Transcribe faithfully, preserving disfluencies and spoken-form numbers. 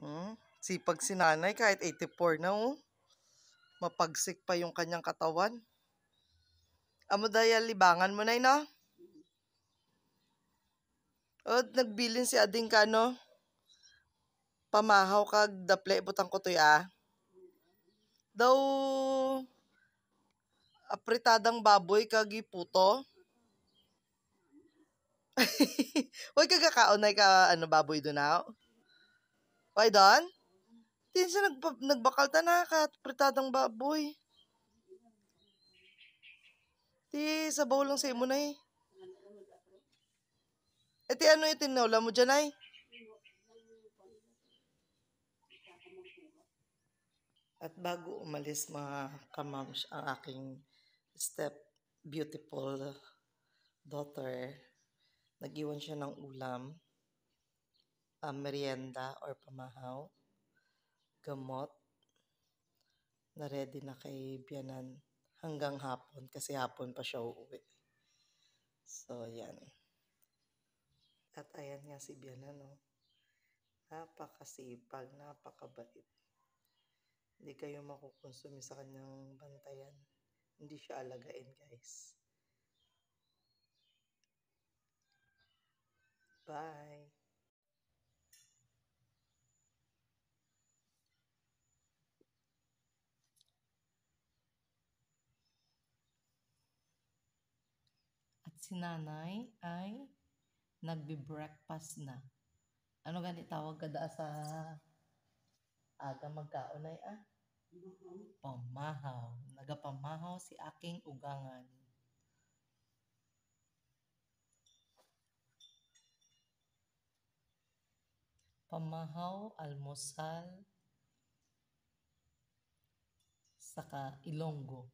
Hmm, sipag si nanay kahit eighty-four na oh. Mapagsik pa yung kanyang katawan. Amo daya libangan mo na no? O, nagbilin si ading ka no? Pamahaw kag daple butang kutoy ah. Daw apritadang baboy kag iputo. Hoy kagakaon ay ka ano baboy do na. Why don? Tin siya nagba, nagbakal ta na ka apritadang baboy. Ti sabaw lang sa imo na eh. E ti ano yung tinawla mo dyan ay? At bago umalis mga kamams ang aking step beautiful daughter, nag-iwan siya ng ulam, um, merienda or pamahaw, gamot, na ready na kay biyanan hanggang hapon kasi hapon pa siya uuwi. So, yan. At ayan nga si biyanan, no? Napakasipag, napakabait. Hindi kayo makukonsumi sa kanyang bantayan. Hindi siya alagain, guys. Bye! At si nanay ay nagbe-breakfast na. Ano gani tawag kada sa aga magkaon ay ah? Pamahaw. Nagapamahaw si aking ugangan. Pamahaw, almusal, saka ilonggo.